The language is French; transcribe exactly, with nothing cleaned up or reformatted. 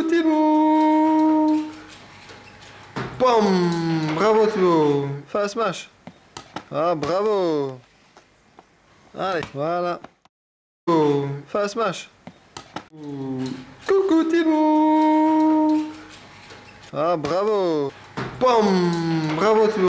Coucou Thibaut. Pam. Bravo Thibaut. Fais un smash. Ah bravo. Allez, voilà. Fais un smash. Coucou Thibaut. Ah bravo. Pam. Bravo Thibaut.